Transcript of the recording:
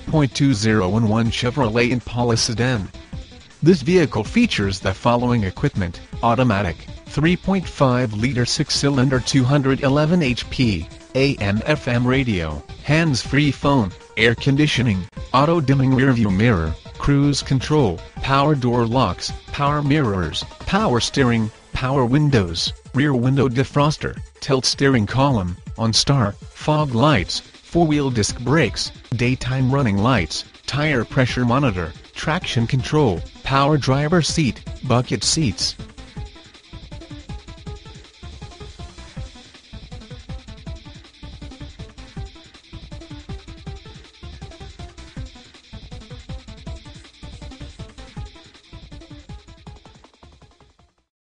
2011 Chevrolet Impala sedan. This vehicle features the following equipment: automatic, 3.5-liter 6-cylinder 211 HP, AM/FM radio, hands-free phone, air conditioning, auto-dimming rearview mirror, cruise control, power door locks, power mirrors, power steering, power windows, rear window defroster, tilt steering column, OnStar, fog lights, 4-wheel disc brakes, daytime running lights, tire pressure monitor, traction control, power driver seat, bucket seats,